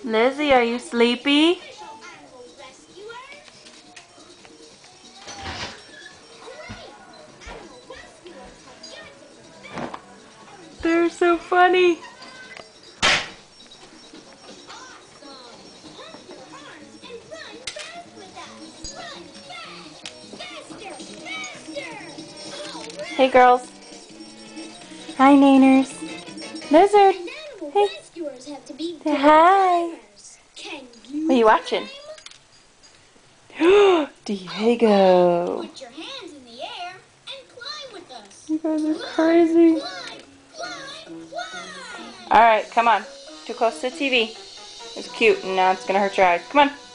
Lizzy, are you sleepy? They're so funny. Hey girls. Hi nanners. Lizard. Hey. Say hi. What are you watching? Diego. Put your hands in the air and climb with us. You guys are crazy. Alright, come on. Too close to the TV. It's cute and now it's gonna hurt your eyes. Come on.